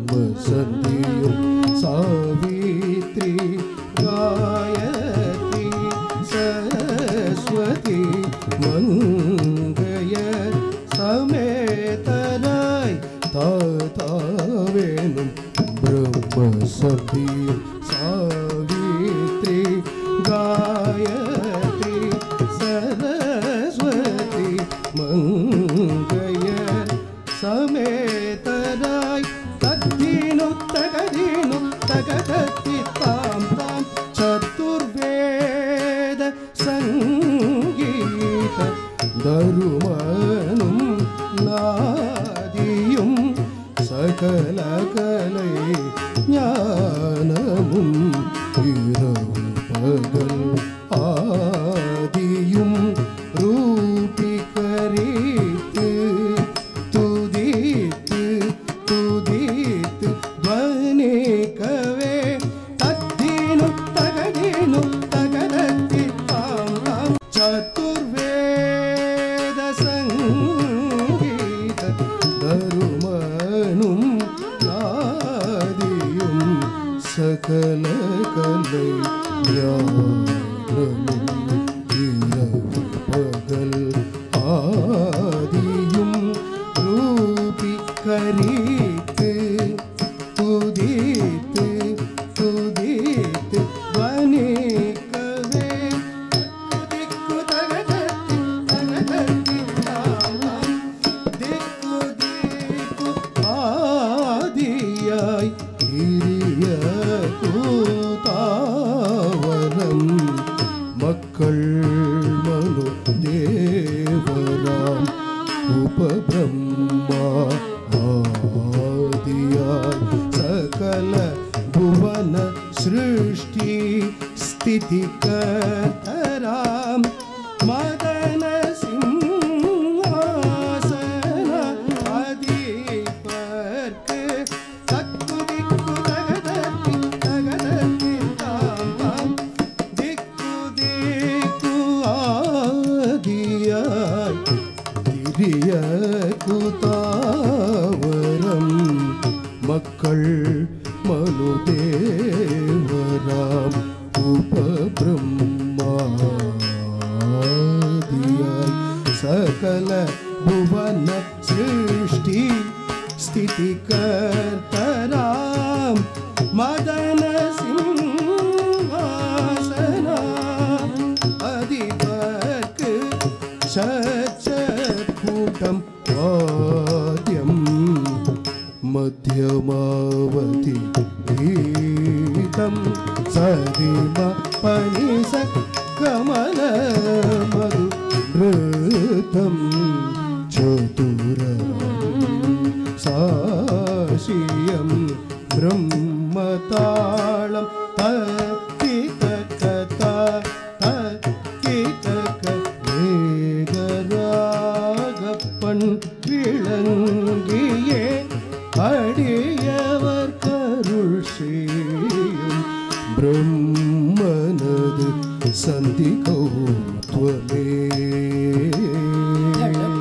சந்தியும் சாவித்ரி காயத்ரி சரஸ்வதி மங்கைய சமேதனாய் தாத்தாவேனும் பிரம்ம சந்தியும் சாவித்ரி காயத்ரி சரஸ்வதி மங்கைய சமேதனாய் தத்தினு தகதினு தகதத்தி தாம் தாம் சதுர்வேத சங்கீத தருமனும் நாதியும் சகல கலை ஞானமும் இரவு பகல் ஆதியும் ரூபி கரித்து துதித்து துதித்து துவனிக்கவே தத்தினு தகதினு தகதத்தி தாம் தாம் சதுர்வேத சங்கீத தருமனும் நாதியும் சகல கலை ஞானமும் இரவு பகல் ஆதியும் ரூபி கரித்து துதித்து துதித்து துவனிக்கவே திக்கு தகதத்தி தகதத்தி தாம் திக்கு திக்கு ஆதியாய் இரிய கூதாவரம் மக்கள் மனு தேவராம் உபபிரம்மா ஆதியாய் சகல புவன சிருஷ்டி ஸ்திதி கர்த்தராம் மதன சிம்ஹாசன அதிபர்க்கு தக்கு திக்கு தகதத்தி தகதத்தி தாம் தாம் திக்கு திக்கு ஆதியாய் திரிய கூதாவரம் மக்கள் மனுதேவராம் உபபிரம்மாதியாய் சகல புவன சிருஷ்டி ஸ்திதி கர்த்தராம் மதன சிம்ஹாசன அதிபர்க்கு சச்சூட்டம் வாத்யம் மத்யமாவதி கீதம் சரிம பனிச கமல மது நிருத்தம் சதுரம் சாசியம் பிரம்மதாளம் தக்கிதகதா தக்கிதக மேகராகப்பன் விளங்கியே அடியவர் கருள் செய்யும் பிரம்மனது சந்தி கௌத்வமே